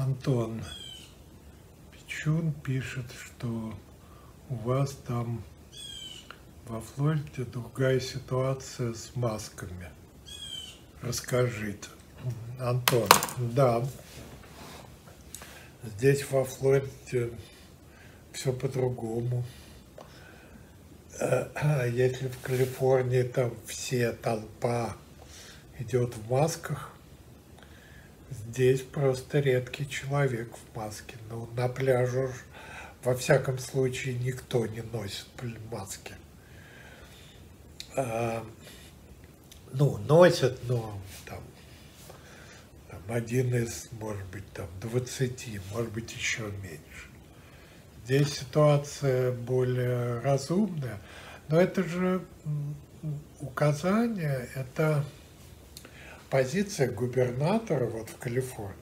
Антон Пичун пишет, что у вас там во Флориде другая ситуация с масками. Расскажите. Антон, да, здесь во Флориде все по-другому. Если в Калифорнии там все толпа идет в масках, здесь просто редкий человек в маске. Ну, на пляже, во всяком случае, никто не носит маски. Ну, носят, но там один из, может быть, там 20, может быть, еще меньше. Здесь ситуация более разумная, но это же указание, это позиция губернатора вот в Калифорнии.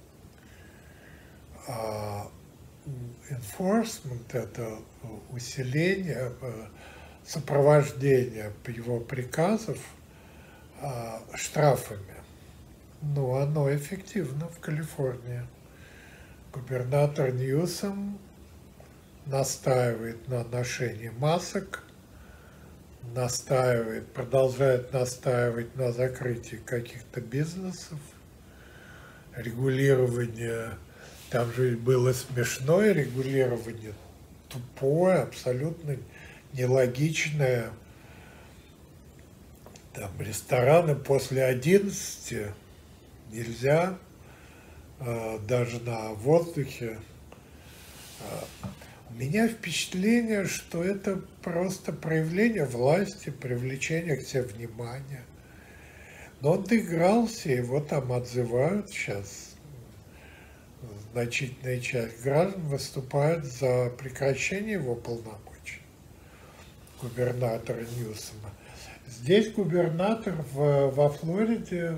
Enforcement – это усиление, сопровождение его приказов штрафами. Ну, оно эффективно в Калифорнии. Губернатор Ньюсом настаивает на ношении масок, продолжает настаивать на закрытии каких-то бизнесов, регулирование, там же было смешное регулирование, тупое, абсолютно нелогичное. Там рестораны после 11 нельзя, даже на воздухе. У меня впечатление, что это просто проявление власти, привлечение к себе внимания. Но он доигрался, его там отзывают сейчас. Значительная часть граждан выступает за прекращение его полномочий, губернатора Ньюсома. Здесь губернатор во Флориде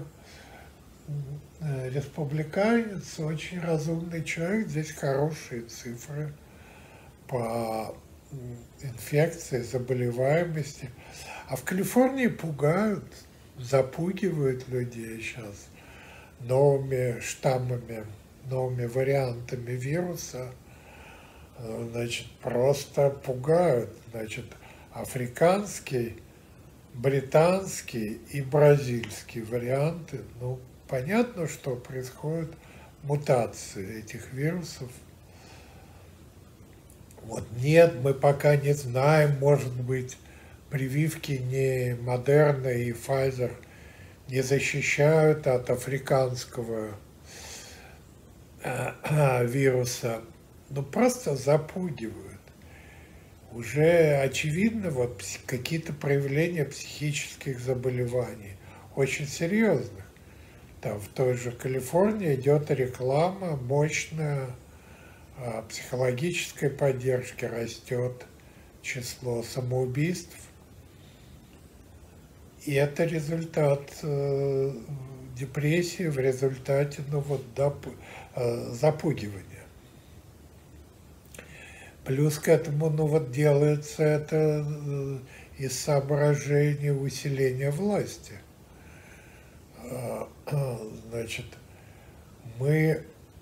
республиканец, очень разумный человек, здесь хорошие цифры по инфекции, заболеваемости. А в Калифорнии пугают, запугивают людей сейчас новыми штаммами, новыми вариантами вируса. Значит, просто пугают. Значит, африканский, британский и бразильский варианты. Ну, понятно, что происходят мутации этих вирусов. Вот нет, мы пока не знаем, может быть, прививки не Модерна и Pfizer не защищают от африканского вируса, но просто запугивают. Уже очевидно вот какие-то проявления психических заболеваний, очень серьезных. Там в той же Калифорнии идет реклама мощная, психологической поддержки, растет число самоубийств. И это результат депрессии в результате запугивания. Плюс к этому делается это из соображений усиления власти. Значит, мы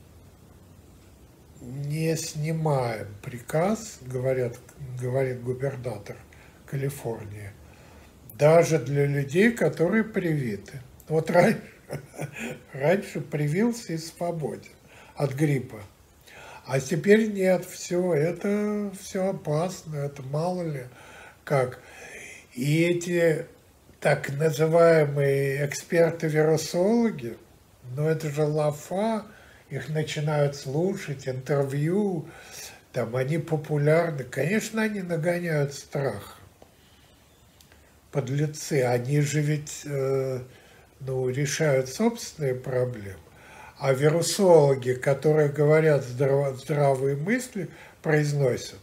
не снимаем приказ, говорит губернатор Калифорнии, даже для людей, которые привиты. Вот раньше привился и свободен от гриппа. А теперь нет, это все опасно, это мало ли как. И эти так называемые эксперты-вирусологи, это же лафа, их начинают слушать, интервью, там они популярны. Конечно, они нагоняют страх. Подлецы, они же ведь решают собственные проблемы. А вирусологи, которые говорят здравые мысли, произносят.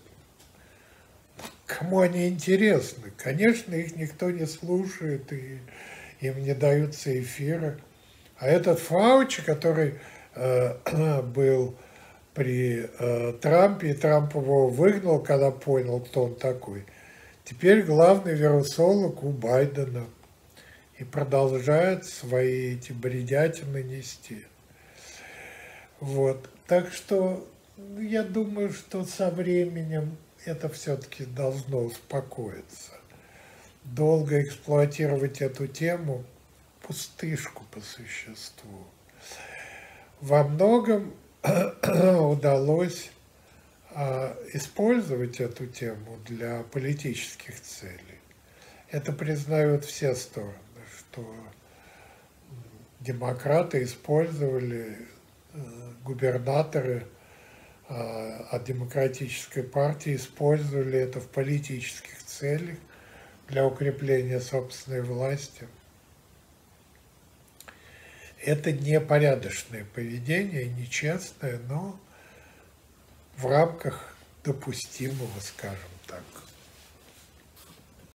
Кому они интересны? Конечно, их никто не слушает, и им не даются эфиры. А этот Фаучи, который был при Трампе, и Трамп его выгнал, когда понял, кто он такой, теперь главный вирусолог у Байдена и продолжает свои эти бредятины нести. Вот. Так что я думаю, что со временем это все-таки должно успокоиться. Долго эксплуатировать эту тему – пустышку по существу. Во многом удалось использовать эту тему для политических целей. Это признают все стороны, что демократы использовали, губернаторы от демократической партии использовали это в политических целях для укрепления собственной власти. Это непорядочное поведение, нечестное, но в рамках допустимого, скажем так.